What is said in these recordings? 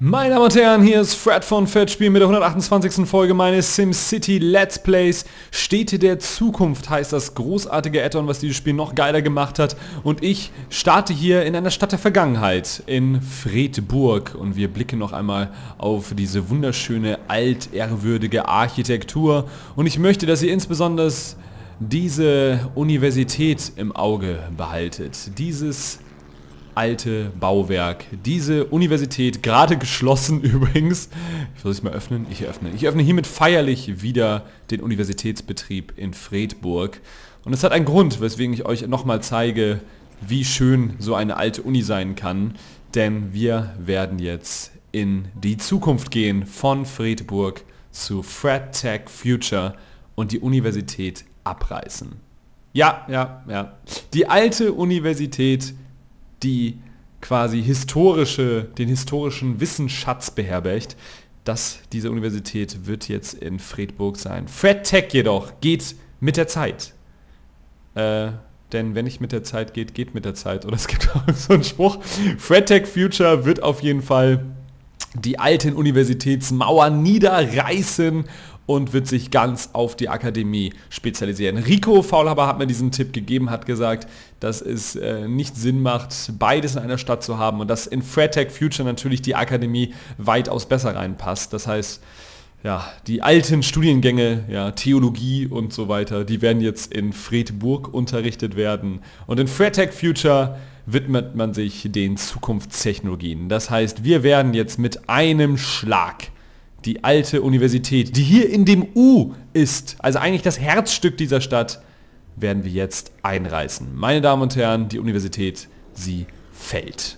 Meine Damen und Herren, hier ist Fred von Fettspiel mit der 128. Folge meines SimCity Let's Plays. Städte der Zukunft heißt das großartige Add-on, was dieses Spiel noch geiler gemacht hat. Und ich starte hier in einer Stadt der Vergangenheit, in Fredburg. Und wir blicken noch einmal auf diese wunderschöne, altehrwürdige Architektur. Und ich möchte, dass ihr insbesondere diese Universität im Auge behaltet. Dieses alte Bauwerk. Diese Universität, gerade geschlossen übrigens. Ich muss es mal öffnen. Ich öffne hiermit feierlich wieder den Universitätsbetrieb in Fredburg. Und es hat einen Grund, weswegen ich euch nochmal zeige, wie schön so eine alte Uni sein kann. Denn wir werden jetzt in die Zukunft gehen von Fredburg zu FredTech Future und die Universität abreißen. Ja. Die alte Universität, die quasi den historischen Wissensschatz beherbergt. Diese Universität wird jetzt in Fredburg sein. FredTech jedoch geht mit der Zeit. Denn wenn nicht mit der Zeit geht mit der Zeit. Oder es gibt auch so einen Spruch. FredTech Future wird auf jeden Fall die alten Universitätsmauern niederreißen und wird sich ganz auf die Akademie spezialisieren. Rico Faulhaber hat mir diesen Tipp gegeben, hat gesagt, dass es nicht Sinn macht, beides in einer Stadt zu haben und dass in FredTech Future natürlich die Akademie weitaus besser reinpasst. Das heißt, ja, die alten Studiengänge, ja, Theologie und so weiter, die werden jetzt in Fredburg unterrichtet werden. Und in FredTech Future widmet man sich den Zukunftstechnologien. Das heißt, wir werden jetzt mit einem Schlag die alte Universität, die hier in dem U ist, also eigentlich das Herzstück dieser Stadt, werden wir jetzt einreißen. Meine Damen und Herren, die Universität, sie fällt.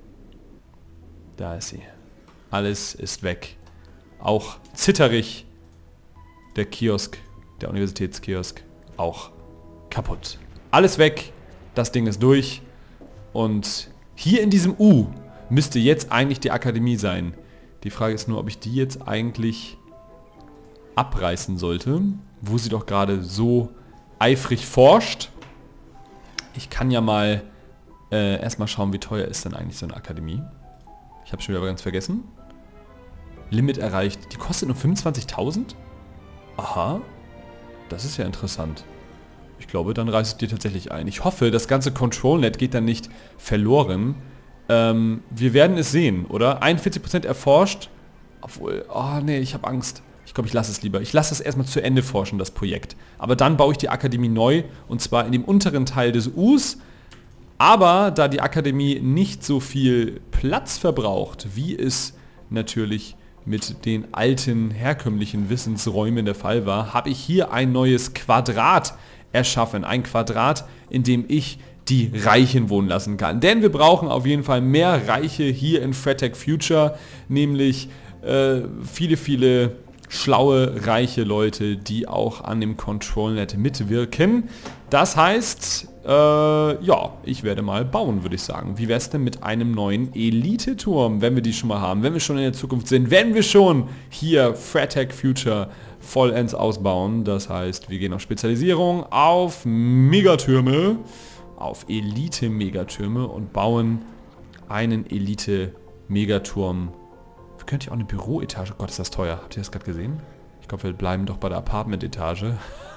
Da ist sie. Alles ist weg. Auch zitterig der Kiosk, der Universitätskiosk, auch kaputt. Alles weg, das Ding ist durch und hier in diesem U müsste jetzt eigentlich die Akademie sein. Die Frage ist nur, ob ich die jetzt eigentlich abreißen sollte, wo sie doch gerade so eifrig forscht. Ich kann ja mal erstmal schauen, wie teuer ist denn eigentlich so eine Akademie. Ich habe schon wieder ganz vergessen. Limit erreicht. Die kostet nur 25.000? Aha. Das ist ja interessant. Ich glaube, dann reißt es dir tatsächlich ein. Ich hoffe, das ganze Control-Net geht dann nicht verloren. Wir werden es sehen, oder? 41% erforscht. Obwohl, oh nee, ich habe Angst. Ich glaube, ich lasse es lieber. Ich lasse es erstmal zu Ende forschen, das Projekt. Aber dann baue ich die Akademie neu, und zwar in dem unteren Teil des Us. Aber da die Akademie nicht so viel Platz verbraucht, wie es natürlich mit den alten, herkömmlichen Wissensräumen der Fall war, habe ich hier ein neues Quadrat erschaffen. Ein Quadrat, in dem ich die Reichen wohnen lassen kann. Denn wir brauchen auf jeden Fall mehr Reiche hier in FredTech Future, nämlich viele schlaue, reiche Leute, die auch an dem Control-Net mitwirken. Das heißt, ja, ich werde mal bauen, würde ich sagen. Wie wäre es denn mit einem neuen Elite-Turm, wenn wir die schon mal haben, wenn wir schon in der Zukunft sind, wenn wir schon hier FredTech Future vollends ausbauen. Das heißt, wir gehen auf Spezialisierung, auf Megatürme, auf Elite-Megatürme und bauen einen Elite-Megaturm. Könnte ich auch eine Büroetage... Oh Gott, ist das teuer. Habt ihr das gerade gesehen? Ich glaube, wir bleiben doch bei der Apartment-Etage.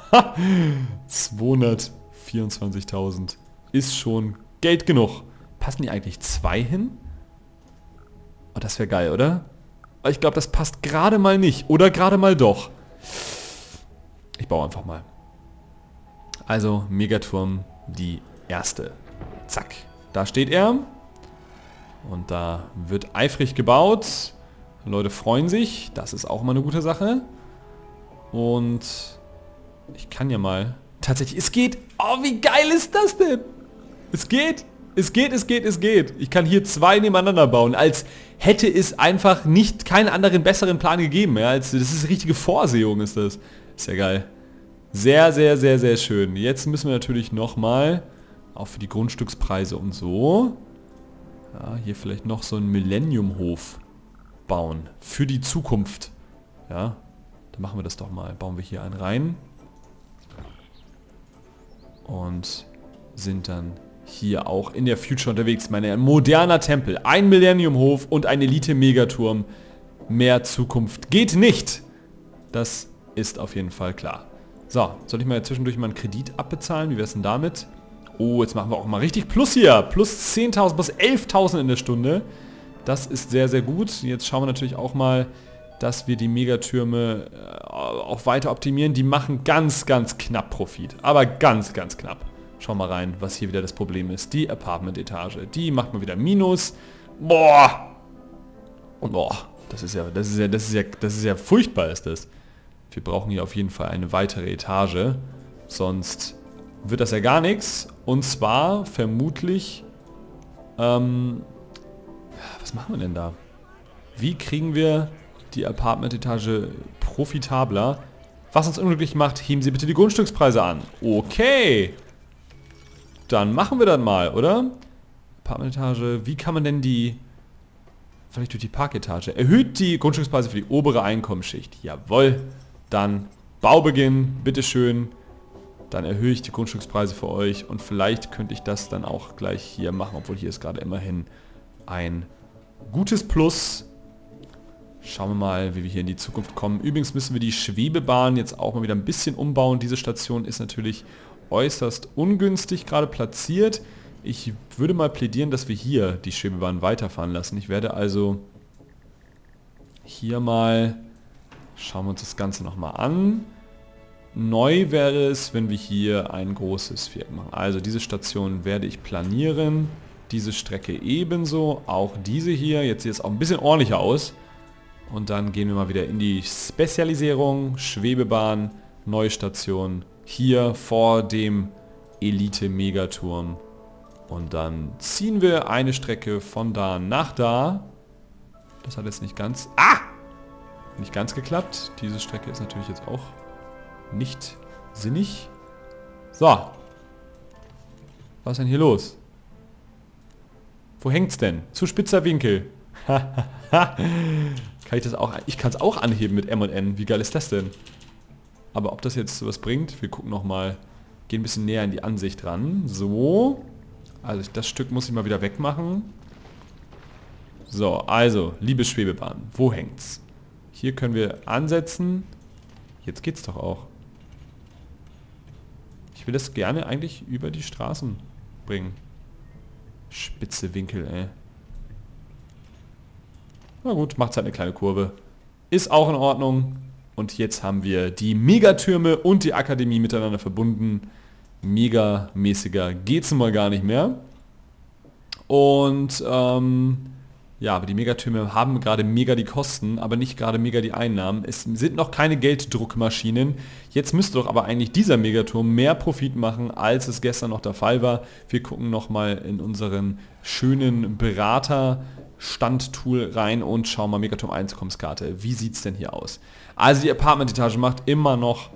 224.000 ist schon Geld genug. Passen die eigentlich 2 hin? Oh, das wäre geil, oder? Aber ich glaube, das passt gerade mal nicht. Oder gerade mal doch. Ich baue einfach mal. Also, Megaturm, die erste. Zack. Da steht er. Und da wird eifrig gebaut. Leute freuen sich. Das ist auch mal eine gute Sache. Und ich kann ja mal... Tatsächlich, es geht. Oh, wie geil ist das denn? Es geht. Es geht. Ich kann hier 2 nebeneinander bauen. Als hätte es einfach keinen anderen besseren Plan gegeben. Ja, das ist richtige Vorsehung, ist das. Ist ja geil. Sehr schön. Jetzt müssen wir natürlich nochmal, auch für die Grundstückspreise und so, ja, hier vielleicht noch so einen Millennium-Hof bauen. Für die Zukunft. Ja, dann machen wir das doch mal. Bauen wir hier einen rein. Und sind dann hier auch in der Future unterwegs. Meine, ein moderner Tempel, ein Millennium-Hof und ein Elite-Megaturm. Mehr Zukunft geht nicht. Das ist auf jeden Fall klar. So, soll ich mal zwischendurch mal einen Kredit abbezahlen? Wie wäre es denn damit? Oh, jetzt machen wir auch mal richtig Plus hier. Plus 10.000, plus 11.000 in der Stunde. Das ist sehr, sehr gut. Jetzt schauen wir natürlich auch mal, dass wir die Megatürme auch weiter optimieren. Die machen ganz, ganz knapp Profit. Aber ganz, ganz knapp. Schauen wir mal rein, was hier wieder das Problem ist. Die Apartment-Etage. Die macht mal wieder Minus. Boah! Und boah, das ist ja furchtbar ist das. Wir brauchen hier auf jeden Fall eine weitere Etage. Sonst wird das ja gar nichts. Und zwar vermutlich... was machen wir denn da? Wie kriegen wir die Apartment-Etage profitabler? Was uns unglücklich macht, heben Sie bitte die Grundstückspreise an. Okay. Dann machen wir das mal, oder? Apartment-Etage, wie kann man denn die... Vielleicht durch die Parketage. Erhöht die Grundstückspreise für die obere Einkommensschicht. Jawohl. Dann Baubeginn, bitteschön. Dann erhöhe ich die Grundstückspreise für euch. Und vielleicht könnte ich das dann auch gleich hier machen, obwohl hier ist gerade immerhin ein gutes Plus. Schauen wir mal, wie wir hier in die Zukunft kommen. Übrigens müssen wir die Schwebebahn jetzt auch mal wieder ein bisschen umbauen. Diese Station ist natürlich äußerst ungünstig gerade platziert. Ich würde mal plädieren, dass wir hier die Schwebebahn weiterfahren lassen. Ich werde also hier mal... Schauen wir uns das Ganze nochmal an. Neu wäre es, wenn wir hier ein großes Viereck machen. Also diese Station werde ich planieren. Diese Strecke ebenso. Auch diese hier. Jetzt sieht es auch ein bisschen ordentlicher aus. Und dann gehen wir mal wieder in die Spezialisierung. Schwebebahn, neue Station. Hier vor dem Elite-Megaturm. Und dann ziehen wir eine Strecke von da nach da. Das hat jetzt nicht ganz... Nicht ganz geklappt. Diese Strecke ist natürlich jetzt auch nicht sinnig. So. Was ist denn hier los? Wo hängt's denn? Zu spitzer Winkel. Kann ich das auch... Ich kann es auch anheben mit M und N. Wie geil ist das denn? Aber ob das jetzt was bringt, wir gucken nochmal. Gehen ein bisschen näher in die Ansicht ran. So. Also das Stück muss ich mal wieder wegmachen. So, also, liebe Schwebebahn, wo hängt's? Hier können wir ansetzen. Jetzt geht's doch auch. Ich will das gerne eigentlich über die Straßen bringen. Spitze Winkel, ey. Na gut, macht halt eine kleine Kurve. Ist auch in Ordnung. Und jetzt haben wir die Megatürme und die Akademie miteinander verbunden. Megamäßiger geht's nun mal gar nicht mehr. Und ja, aber die Megatürme haben gerade mega die Kosten, aber nicht gerade mega die Einnahmen. Es sind noch keine Gelddruckmaschinen. Jetzt müsste doch aber eigentlich dieser Megaturm mehr Profit machen, als es gestern noch der Fall war. Wir gucken nochmal in unseren schönen Berater-Standtool rein und schauen mal Megaturm Einkommenskarte. Wie sieht es denn hier aus? Also die Apartment-Etage macht immer noch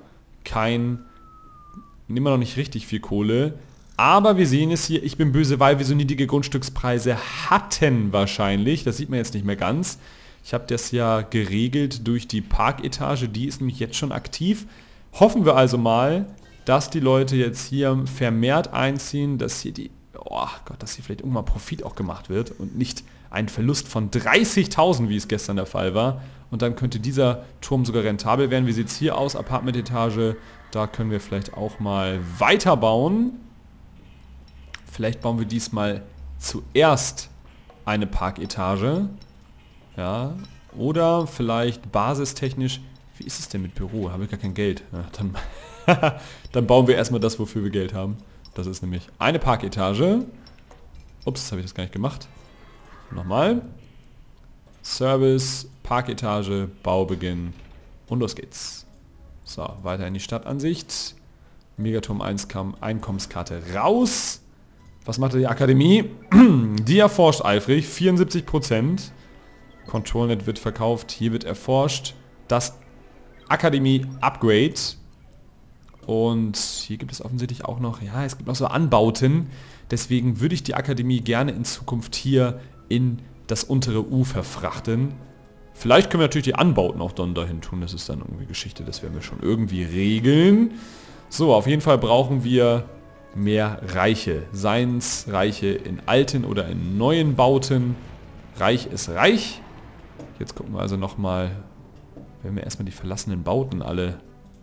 nicht richtig viel Kohle. Aber wir sehen es hier, ich bin böse, weil wir so niedrige Grundstückspreise hatten wahrscheinlich. Das sieht man jetzt nicht mehr ganz. Ich habe das ja geregelt durch die Parketage, die ist nämlich jetzt schon aktiv. Hoffen wir also mal, dass die Leute jetzt hier vermehrt einziehen, dass hier dass hier vielleicht irgendwann Profit auch gemacht wird und nicht ein Verlust von 30.000, wie es gestern der Fall war. Und dann könnte dieser Turm sogar rentabel werden. Wie sieht es hier aus? Apartment-Etage, da können wir vielleicht auch mal weiterbauen. Vielleicht bauen wir diesmal zuerst eine Parketage. Ja. Oder vielleicht basistechnisch. Wie ist es denn mit Büro? Habe ich gar kein Geld. Ja, dann bauen wir erstmal das, wofür wir Geld haben. Das ist nämlich eine Parketage. Ups, habe ich das gar nicht gemacht. Nochmal. Service, Parketage, Baubeginn. Und los geht's. So, weiter in die Stadtansicht. Megaturm 1 Einkommenskarte raus. Was macht die Akademie? Die erforscht eifrig, 74%. ControlNet wird verkauft, hier wird erforscht. Das Akademie Upgrade. Und hier gibt es offensichtlich auch noch, ja, es gibt noch so Anbauten. Deswegen würde ich die Akademie gerne in Zukunft hier in das untere U verfrachten. Vielleicht können wir natürlich die Anbauten auch dann dahin tun. Das ist dann irgendwie Geschichte, das werden wir schon irgendwie regeln. So, auf jeden Fall brauchen wir mehr Reiche. Seien's Reiche in alten oder in neuen Bauten. Reich ist reich. Jetzt gucken wir also nochmal, wenn wir erstmal die verlassenen Bauten alle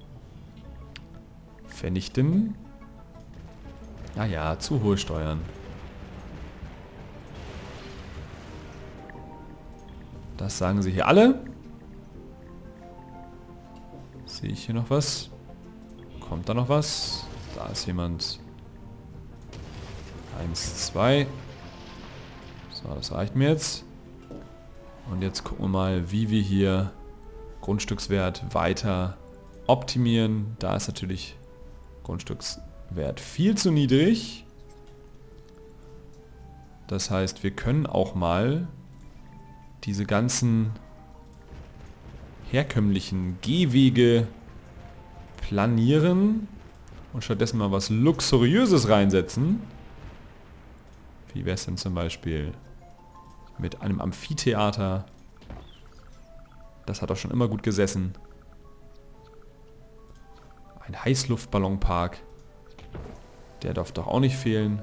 vernichten. Ah ja, zu hohe Steuern. Das sagen sie hier alle. Sehe ich hier noch was? Kommt da noch was? Da ist jemand. 1, 2. So, das reicht mir jetzt. Und jetzt gucken wir mal, wie wir hier Grundstückswert weiter optimieren. Da ist natürlich Grundstückswert viel zu niedrig. Das heißt, wir können auch mal diese ganzen herkömmlichen Gehwege planieren und stattdessen mal was Luxuriöses reinsetzen. Wie wäre es denn zum Beispiel mit einem Amphitheater? Das hat doch schon immer gut gesessen. Ein Heißluftballonpark. Der darf doch auch nicht fehlen.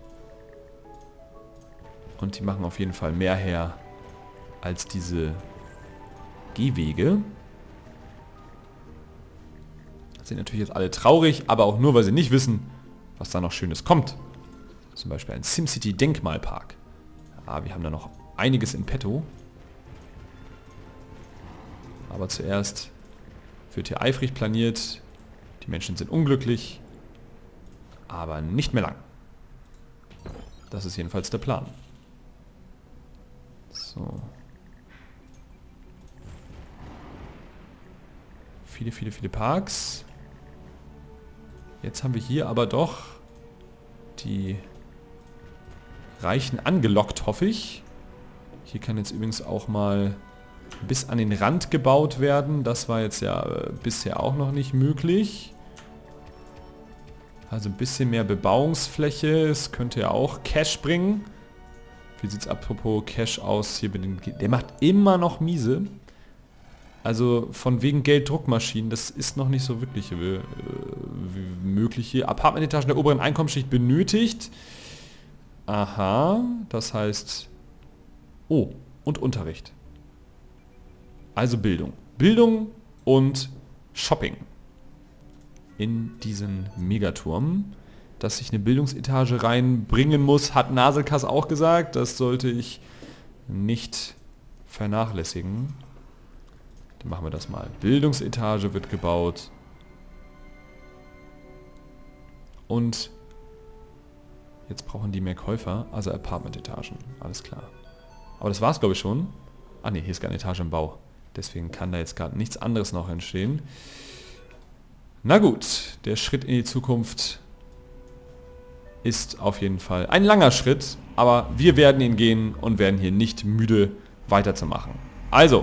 Und die machen auf jeden Fall mehr her als diese Gehwege. Sind natürlich jetzt alle traurig, aber auch nur, weil sie nicht wissen, was da noch Schönes kommt. Zum Beispiel ein SimCity Denkmalpark. Ja, wir haben da noch einiges in petto. Aber zuerst wird hier eifrig planiert. Die Menschen sind unglücklich, aber nicht mehr lang. Das ist jedenfalls der Plan. So. Viele, viele, viele Parks. Jetzt haben wir hier aber doch die Reichen angelockt, hoffe ich. Hier kann jetzt übrigens auch mal bis an den Rand gebaut werden. Das war jetzt ja bisher auch noch nicht möglich. Also ein bisschen mehr Bebauungsfläche. Es könnte ja auch Cash bringen. Wie sieht es apropos Cash aus hier mit den... Der macht immer noch miese. Also von wegen Gelddruckmaschinen, das ist noch nicht so wirklich möglich hier. Apartmentetagen der oberen Einkommensschicht benötigt. Aha, das heißt... Oh, und Unterricht. Also Bildung. Bildung und Shopping. In diesen Megaturm. Dass ich eine Bildungsetage reinbringen muss, hat Naselkass auch gesagt. Das sollte ich nicht vernachlässigen. Dann machen wir das mal. Bildungsetage wird gebaut. Und jetzt brauchen die mehr Käufer, also Apartment-Etagen. Alles klar. Aber das war's, glaube ich, schon. Ah ne, hier ist gar eine Etage im Bau. Deswegen kann da jetzt gerade nichts anderes noch entstehen. Na gut, der Schritt in die Zukunft ist auf jeden Fall ein langer Schritt, aber wir werden ihn gehen und werden hier nicht müde weiterzumachen. Also,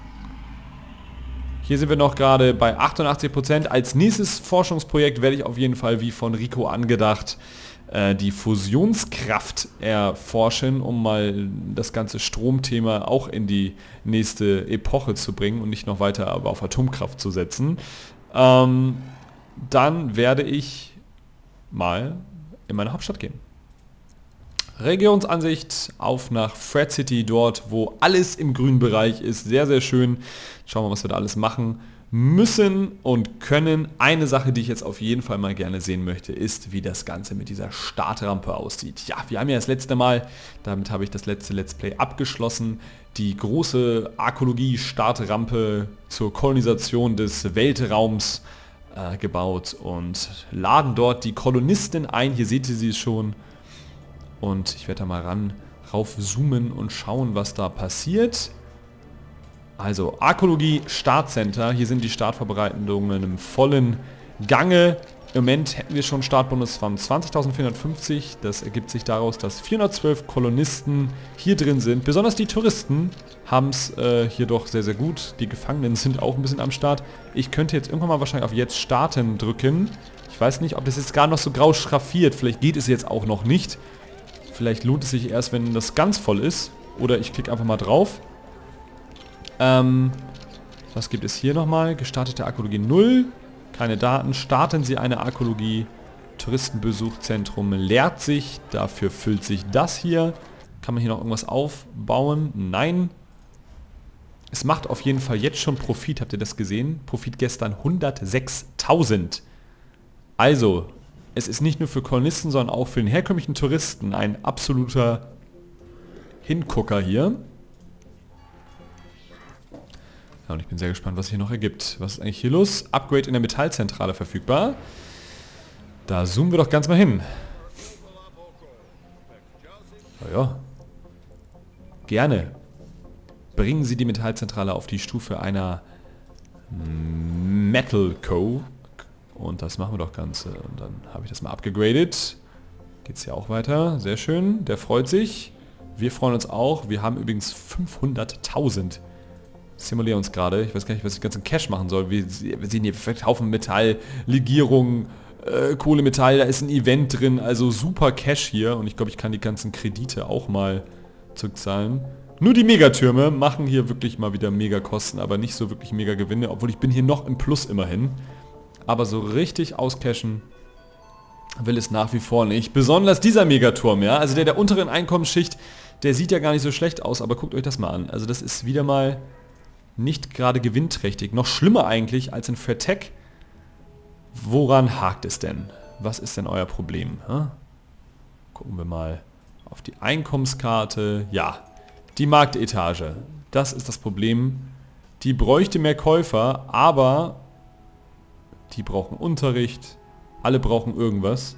hier sind wir noch gerade bei 88%. Als nächstes Forschungsprojekt werde ich auf jeden Fall, wie von Rico angedacht, die Fusionskraft erforschen, um mal das ganze Stromthema auch in die nächste Epoche zu bringen und nicht noch weiter aber auf Atomkraft zu setzen. Dann werde ich mal in meine Hauptstadt gehen. Regionsansicht auf nach Fred City, dort wo alles im grünen Bereich ist. Sehr, sehr schön. Schauen wir mal, was wir da alles machen müssen und können. Eine Sache, die ich jetzt auf jeden Fall mal gerne sehen möchte, ist, wie das Ganze mit dieser Startrampe aussieht. Ja, wir haben ja das letzte Mal, damit habe ich das letzte Let's Play abgeschlossen, die große Arkologie-Startrampe zur Kolonisation des Weltraums gebaut und laden dort die Kolonisten ein. Hier seht ihr sie schon. Und ich werde da mal rauf zoomen und schauen, was da passiert. Also Arkologie Startcenter. Hier sind die Startvorbereitungen im vollen Gange. Im Moment hätten wir schon einen Startbonus von 20.450. Das ergibt sich daraus, dass 412 Kolonisten hier drin sind. Besonders die Touristen haben es hier doch sehr, sehr gut. Die Gefangenen sind auch ein bisschen am Start. Ich könnte jetzt irgendwann mal wahrscheinlich auf Jetzt starten drücken. Ich weiß nicht, ob das jetzt gar noch so grau schraffiert. Vielleicht geht es jetzt auch noch nicht. Vielleicht lohnt es sich erst, wenn das ganz voll ist. Oder ich klicke einfach mal drauf. Was gibt es hier nochmal? Gestartete Arkologie 0. Keine Daten. Starten Sie eine Arkologie. Touristenbesuchszentrum leert sich. Dafür füllt sich das hier. Kann man hier noch irgendwas aufbauen? Nein. Es macht auf jeden Fall jetzt schon Profit. Habt ihr das gesehen? Profit gestern 106.000. Also, es ist nicht nur für Kolonisten, sondern auch für den herkömmlichen Touristen ein absoluter Hingucker hier. Ja, und ich bin sehr gespannt, was hier noch ergibt. Was ist eigentlich hier los? Upgrade in der Metallzentrale verfügbar. Da zoomen wir doch ganz mal hin. Ja. Gerne. Bringen Sie die Metallzentrale auf die Stufe einer Metal Co. Und das machen wir doch Ganze. Und dann habe ich das mal abgegradet. Geht's hier auch weiter. Sehr schön. Der freut sich. Wir freuen uns auch. Wir haben übrigens 500.000. Simulieren uns gerade. Ich weiß gar nicht, was ich ganz im Cash machen soll. Wir sehen hier perfekt Haufen Metall, Legierung, Kohlemetall. Da ist ein Event drin. Also super Cash hier. Und ich glaube, ich kann die ganzen Kredite auch mal zurückzahlen. Nur die Megatürme machen hier wirklich mal wieder Mega-Kosten, aber nicht so wirklich Mega-Gewinne. Obwohl ich bin hier noch im Plus immerhin. Aber so richtig auscashen will es nach wie vor nicht. Besonders dieser Megaturm, ja. Also der unteren Einkommensschicht, der sieht ja gar nicht so schlecht aus, aber guckt euch das mal an. Also das ist wieder mal nicht gerade gewinnträchtig. Noch schlimmer eigentlich als in Fairtech. Woran hakt es denn? Was ist denn euer Problem? Hm? Gucken wir mal auf die Einkommenskarte. Ja, die Marktetage. Das ist das Problem. Die bräuchte mehr Käufer, aber die brauchen Unterricht. Alle brauchen irgendwas.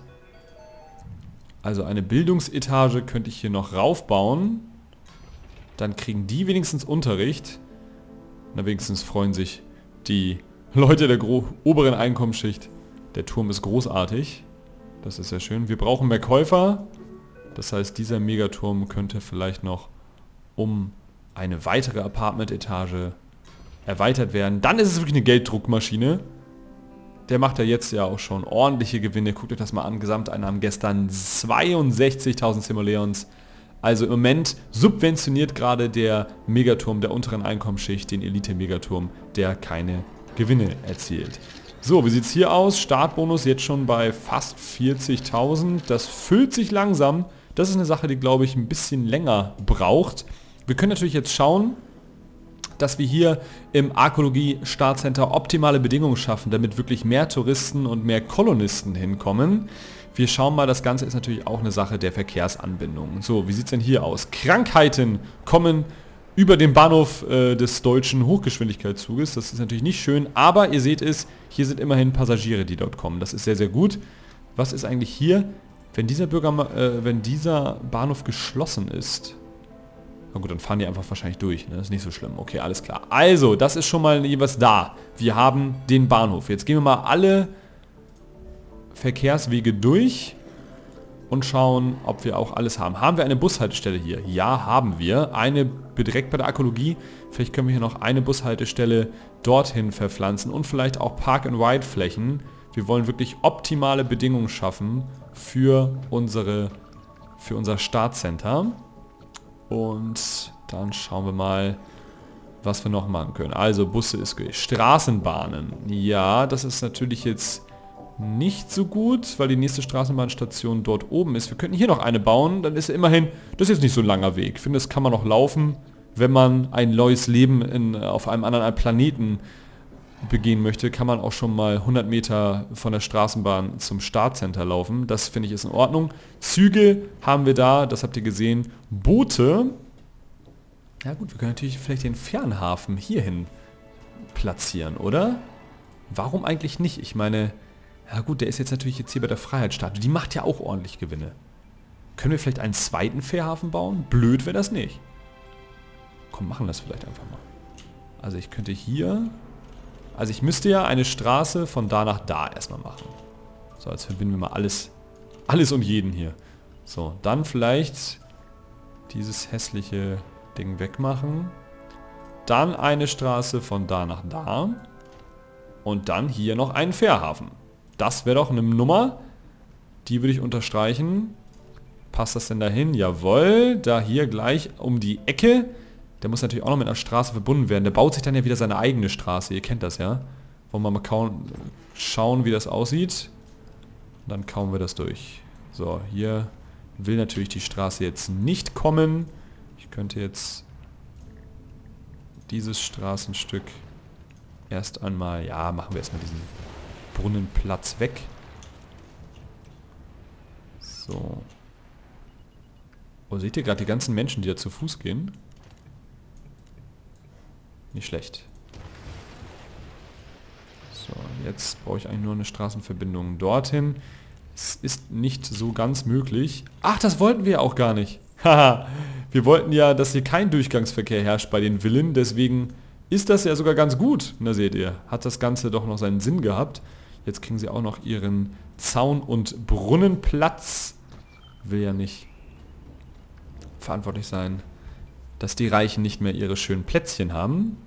Also eine Bildungsetage könnte ich hier noch raufbauen. Dann kriegen die wenigstens Unterricht. Na, wenigstens freuen sich die Leute der oberen Einkommensschicht. Der Turm ist großartig. Das ist sehr schön. Wir brauchen mehr Käufer. Das heißt, dieser Megaturm könnte vielleicht noch um eine weitere Apartment-Etage erweitert werden. Dann ist es wirklich eine Gelddruckmaschine. Der macht ja jetzt ja auch schon ordentliche Gewinne. Guckt euch das mal an. Gesamteinnahmen gestern 62.000 Simoleons. Also im Moment subventioniert gerade der Megaturm der unteren Einkommensschicht den Elite-Megaturm, der keine Gewinne erzielt. So, wie sieht es hier aus? Startbonus jetzt schon bei fast 40.000. Das füllt sich langsam. Das ist eine Sache, die, glaube ich, ein bisschen länger braucht. Wir können natürlich jetzt schauen, dass wir hier im Arkologie-Startcenter optimale Bedingungen schaffen, damit wirklich mehr Touristen und mehr Kolonisten hinkommen. Wir schauen mal, das Ganze ist natürlich auch eine Sache der Verkehrsanbindung. So, wie sieht es denn hier aus? Krankheiten kommen über den Bahnhof des deutschen Hochgeschwindigkeitszuges. Das ist natürlich nicht schön, aber ihr seht es, hier sind immerhin Passagiere, die dort kommen. Das ist sehr, sehr gut. Was ist eigentlich hier, wenn dieser Bahnhof geschlossen ist? Na gut, dann fahren die einfach wahrscheinlich durch, ne? Das ist nicht so schlimm. Okay, alles klar. Also, das ist schon mal jeweils da. Wir haben den Bahnhof. Jetzt gehen wir mal alle Verkehrswege durch und schauen, ob wir auch alles haben. Haben wir eine Bushaltestelle hier? Ja, haben wir. Eine direkt bei der Arkologie. Vielleicht können wir hier noch eine Bushaltestelle dorthin verpflanzen und vielleicht auch Park-and-Ride-Flächen. Wir wollen wirklich optimale Bedingungen schaffen für unser Startcenter. Und dann schauen wir mal, was wir noch machen können. Also Busse ist gut. Straßenbahnen. Ja, das ist natürlich jetzt nicht so gut, weil die nächste Straßenbahnstation dort oben ist. Wir könnten hier noch eine bauen, dann ist immerhin, das ist jetzt nicht so ein langer Weg. Ich finde, das kann man noch laufen, wenn man ein neues Leben auf einem anderen Planeten begehen möchte, kann man auch schon mal 100 Meter von der Straßenbahn zum Startcenter laufen. Das finde ich ist in Ordnung. Züge haben wir da, das habt ihr gesehen. Boote. Ja gut, wir können natürlich vielleicht den Fernhafen hierhin platzieren, oder? Warum eigentlich nicht? Ich meine, ja gut, der ist jetzt natürlich jetzt hier bei der Freiheitsstatue. Die macht ja auch ordentlich Gewinne. Können wir vielleicht einen zweiten Fährhafen bauen? Blöd wäre das nicht. Komm, machen das vielleicht einfach mal. Also ich könnte hier... Also ich müsste ja eine Straße von da nach da erstmal machen. So, jetzt verbinden wir mal alles und jeden hier. So, dann vielleicht dieses hässliche Ding wegmachen. Dann eine Straße von da nach da. Und dann hier noch einen Fährhafen. Das wäre doch eine Nummer. Die würde ich unterstreichen. Passt das denn dahin? Jawohl. Da hier gleich um die Ecke. Der muss natürlich auch noch mit einer Straße verbunden werden. Der baut sich dann ja wieder seine eigene Straße. Ihr kennt das ja. Wollen wir mal schauen, wie das aussieht. Dann kauen wir das durch. So, hier will natürlich die Straße jetzt nicht kommen. Ich könnte jetzt dieses Straßenstück erst einmal, ja, machen wir erstmal diesen Brunnenplatz weg. So. Oh, seht ihr gerade die ganzen Menschen, die da zu Fuß gehen? Nicht schlecht. So, jetzt brauche ich eigentlich nur eine Straßenverbindung dorthin. Es ist nicht so ganz möglich. Ach, das wollten wir auch gar nicht. Haha, wir wollten ja, dass hier kein Durchgangsverkehr herrscht bei den Villen. Deswegen ist das ja sogar ganz gut. Na seht ihr, hat das Ganze doch noch seinen Sinn gehabt. Jetzt kriegen sie auch noch ihren Zaun- und Brunnenplatz. Will ja nicht verantwortlich sein, dass die Reichen nicht mehr ihre schönen Plätzchen haben.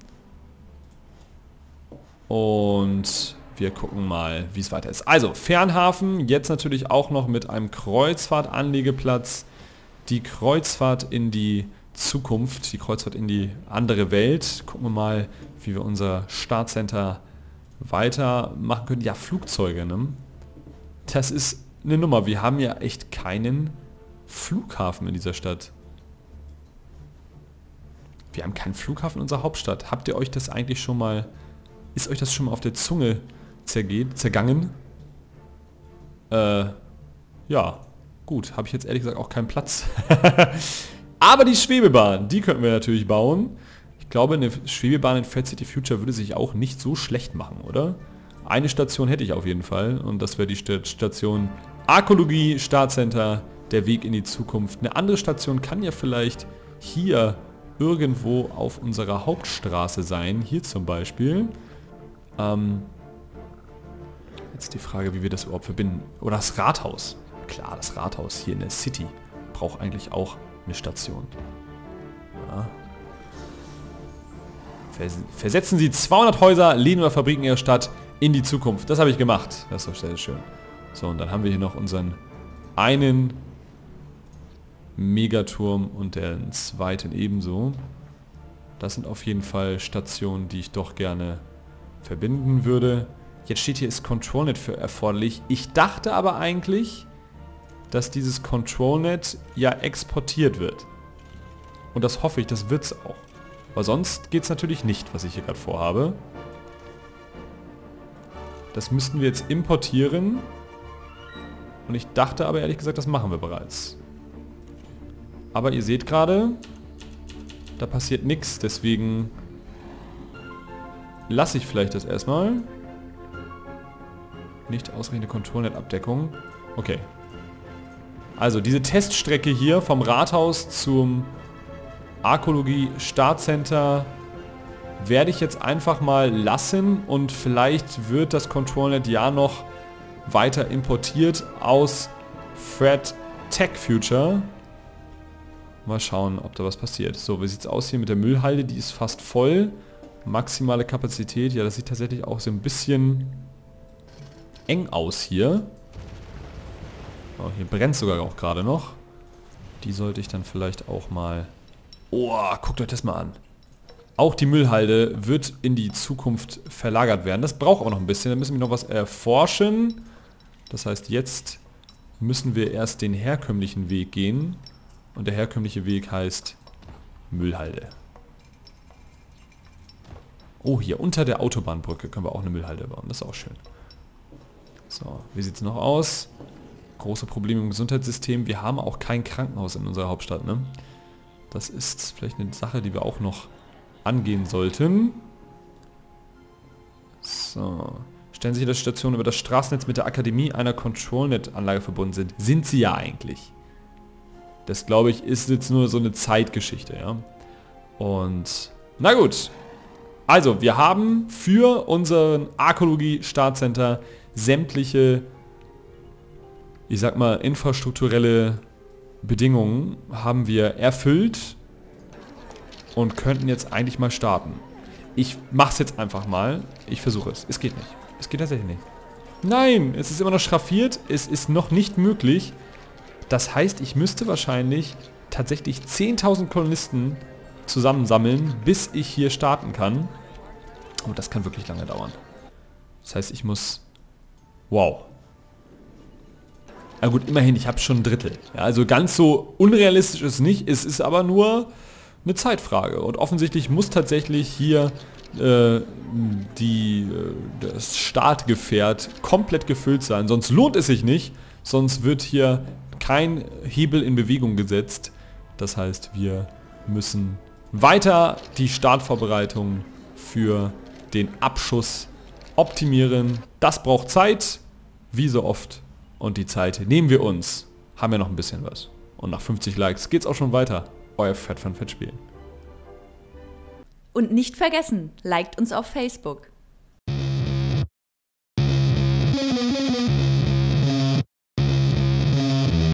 Und wir gucken mal, wie es weiter ist. Also, Fernhafen, jetzt natürlich auch noch mit einem Kreuzfahrtanlegeplatz. Die Kreuzfahrt in die Zukunft, die Kreuzfahrt in die andere Welt. Gucken wir mal, wie wir unser Startcenter weitermachen können. Ja, Flugzeuge, ne? Das ist eine Nummer. Wir haben ja echt keinen Flughafen in dieser Stadt. Wir haben keinen Flughafen in unserer Hauptstadt. Habt ihr euch das eigentlich schon mal... Ist euch das schon mal auf der Zunge zergangen? Ja, gut. Habe ich jetzt ehrlich gesagt auch keinen Platz. Aber die Schwebebahn, die könnten wir natürlich bauen. Ich glaube, eine Schwebebahn in Fred City Future würde sich auch nicht so schlecht machen, oder? Eine Station hätte ich auf jeden Fall. Und das wäre die Station Arkologie, Startcenter, der Weg in die Zukunft. Eine andere Station kann ja vielleicht hier irgendwo auf unserer Hauptstraße sein. Hier zum Beispiel. Jetzt die Frage, wie wir das überhaupt verbinden. Oder das Rathaus. Klar, das Rathaus hier in der City braucht eigentlich auch eine Station. Ja. Versetzen Sie 200 Häuser, Läden oder Fabriken Ihrer Stadt in die Zukunft. Das habe ich gemacht. Das ist doch sehr schön. So, und dann haben wir hier noch unseren einen Megaturm und den zweiten ebenso. Das sind auf jeden Fall Stationen, die ich doch gerne verbinden würde. Jetzt steht hier, ist ControlNet für erforderlich. Ich dachte aber eigentlich, dass dieses ControlNet ja exportiert wird. Und das hoffe ich, das wird es auch. Weil sonst geht es natürlich nicht, was ich hier gerade vorhabe. Das müssten wir jetzt importieren. Und ich dachte aber ehrlich gesagt, das machen wir bereits. Aber ihr seht gerade, da passiert nichts, deswegen lasse ich vielleicht das erstmal. Nicht ausreichende ControlNet-Abdeckung. Okay. Also diese Teststrecke hier vom Rathaus zum Arkologie Startcenter werde ich jetzt einfach mal lassen und vielleicht wird das ControlNet ja noch weiter importiert aus Fred Tech Future. Mal schauen, ob da was passiert. So, wie sieht es aus hier mit der Müllhalde? Die ist fast voll. Maximale Kapazität. Ja, das sieht tatsächlich auch so ein bisschen eng aus hier. Oh, hier brennt sogar auch gerade noch. Die sollte ich dann vielleicht auch mal... Oh, guckt euch das mal an. Auch die Müllhalde wird in die Zukunft verlagert werden. Das braucht auch noch ein bisschen. Da müssen wir noch was erforschen. Das heißt, jetzt müssen wir erst den herkömmlichen Weg gehen. Und der herkömmliche Weg heißt Müllhalde. Oh, hier unter der Autobahnbrücke können wir auch eine Müllhalde bauen. Das ist auch schön. So, wie sieht es noch aus? Große Probleme im Gesundheitssystem. Wir haben auch kein Krankenhaus in unserer Hauptstadt, ne? Das ist vielleicht eine Sache, die wir auch noch angehen sollten. So. Stellen Sie sich, dass Stationen über das Straßennetz mit der Akademie einer ControlNet-Anlage verbunden sind. Sind sie ja eigentlich. Das, glaube ich, ist jetzt nur so eine Zeitgeschichte, ja. Und, na gut. Also, wir haben für unseren Arkologie-Startcenter sämtliche, ich sag mal, infrastrukturelle Bedingungen haben wir erfüllt und könnten jetzt eigentlich mal starten. Ich mach's jetzt einfach mal. Ich versuche es. Es geht nicht. Es geht tatsächlich nicht. Nein, es ist immer noch schraffiert. Es ist noch nicht möglich. Das heißt, ich müsste wahrscheinlich tatsächlich 10.000 Kolonisten zusammensammeln, bis ich hier starten kann. Und das kann wirklich lange dauern. Das heißt, ich muss... Wow. Na gut, immerhin, ich habe schon ein Drittel. Ja, also ganz so unrealistisch ist es nicht, es ist aber nur eine Zeitfrage. Und offensichtlich muss tatsächlich hier das Startgefährt komplett gefüllt sein. Sonst lohnt es sich nicht, sonst wird hier kein Hebel in Bewegung gesetzt. Das heißt, wir müssen weiter die Startvorbereitung für den Abschuss optimieren. Das braucht Zeit, wie so oft. Und die Zeit nehmen wir uns. Haben wir noch ein bisschen was. Und nach 50 Likes geht's auch schon weiter. Euer Fett von Fettspielen. Und nicht vergessen, liked uns auf Facebook.